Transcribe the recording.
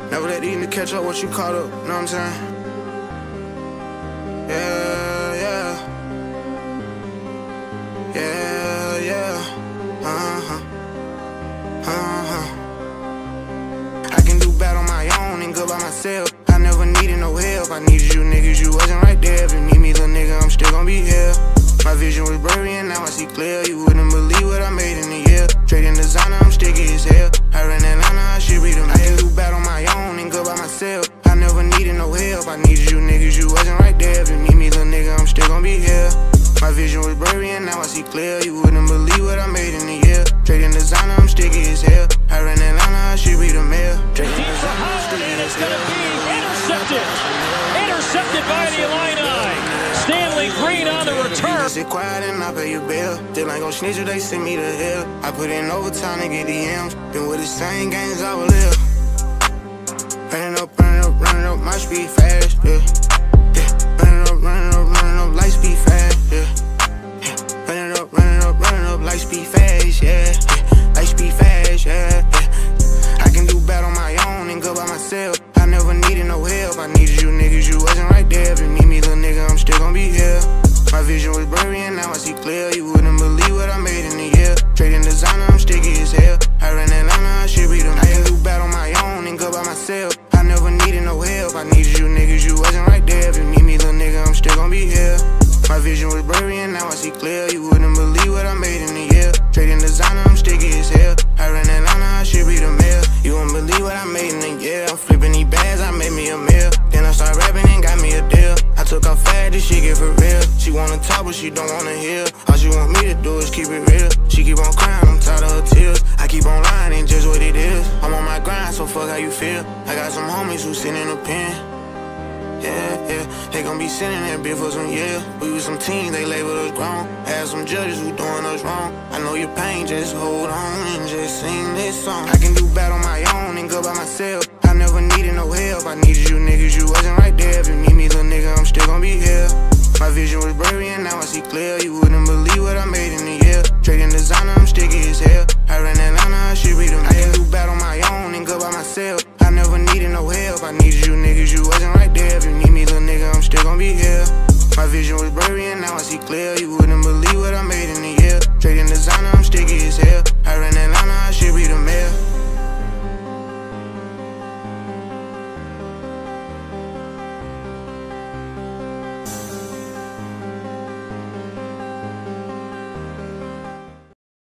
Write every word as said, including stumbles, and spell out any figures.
Never let these niggas catch up what you caught up, know what I'm saying? Yeah, yeah. Yeah, yeah. Uh-huh. Uh-huh. I can do bad on my own and good by myself. I never needed no help. I needed you niggas, you wasn't right there. If you need me, little nigga, I'm still gonna be here. My vision was blurry and now I see clear. You wouldn't believe what I made in a year. Trading designer, I'm sticky as hell. I ran Atlanta, I should read them. I can do bad on my own and good by myself. I never needed no help. I needed you niggas, you wasn't right there. If you need me, little nigga, I'm still gonna be here. My vision was blurry and now I see clear. You wouldn't believe what I made in a year. Trading designer, I'm sticky as hell. I ran Atlanta, I should read the mail. Trading designer, I'm sticky as hell. Intercepted! Intercepted by the Illini! Stanley Green on the return. Sit quiet and I pay your bill. Still ain't gon' snitch if they send me to hell. I put in overtime to get the M's. Been with the same games I will live. Running up, running up, running up, my speed fast, yeah. Yeah. Running up, running up, running up, light speed fast, yeah. Yeah. Running up, running up, running up, light speed fast, yeah. Yeah. Light speed fast, yeah. Yeah. I can do bad on my own and good by myself. I never needed no help. I needed you niggas, you wasn't right there. If you need me, little nigga, I'm still gonna be here. My vision was blurry and now I see clear. You wouldn't believe what I made in a year. Trading designer, I'm sticky as hell. I ran Atlanta, I should read them. I can do bad on my own and good by myself. I never needed no help. I needed you niggas, you wasn't right there. If you need me, little nigga, I'm still gonna be here. My vision was blurry and now I see clear. You wouldn't believe what I made in a year. Trading designer, I'm sticky as hell. I ran Atlanta, I should read the mail. You wouldn't believe what I made in a year. I'm flipping these bags, I made me a meal. Then I start rapping and got me a deal. I took off fast, this shit get for real. She wanna talk but she don't wanna hear. All she want me to do is keep it real. She keep on crying, I'm tired of her tears. I keep on lying and just what it is. I'm on my grind, so fuck how you feel. I got some homies who sit in a pen. Yeah, yeah, they gon' be sitting there bitch for some years. We was some teens, they labeled us grown. Had some judges who doing us wrong. I know your pain, just hold on and just sing this song. I can do bad on my own and good by myself. I never needed no help. I needed you niggas, you wasn't right there. If you need me, little nigga, I'm still gonna be here. My vision was blurry and now I see clear. You wouldn't believe what I made in a year. Trading designer, I'm sticky as hell. I ran Atlanta,